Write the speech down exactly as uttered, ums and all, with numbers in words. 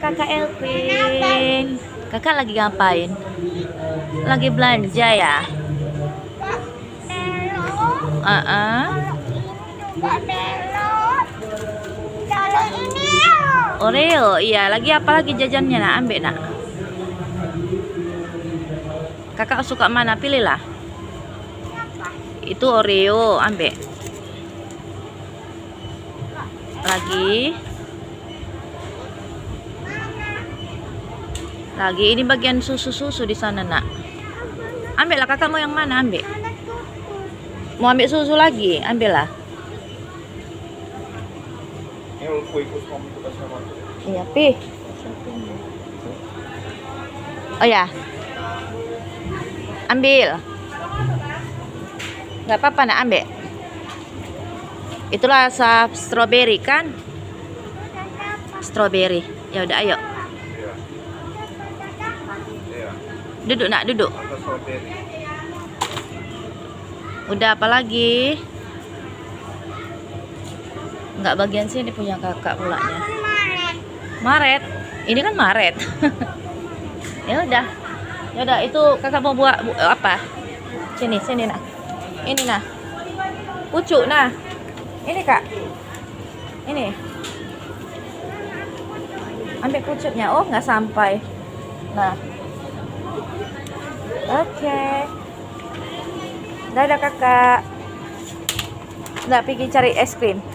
kakak Elvin. Kakak lagi ngapain? Lagi belanja ya? Uh -uh. Oreo, iya. Lagi apa lagi jajannya nak? Ambil nak. Kakak suka mana? Pilihlah. Itu Oreo, ambil. Lagi. Lagi ini bagian susu-susu di sana nak. Ambillah, kakak mau yang mana? Ambil. Mau ambil susu lagi? Ambillah. Iya, Pi. Oh ya. Ambil. Nggak apa-apa nak, ambil. Itulah rasa strawberry kan? Strawberry. Ya udah, ayo. Duduk nak, duduk. Udah, apa lagi? Nggak bagian sini punya kakak pulanya. Maret. Ini kan Maret. Ya udah. Ya udah, itu kakak mau buat bu, apa? Sini, sini nah. Ini nah. Pucuk nah. Ini kak. Ini. Ambil pucuknya. Oh, nggak sampai. Nah. Oke. Okay. Dadah kakak. Nggak pergi cari es krim.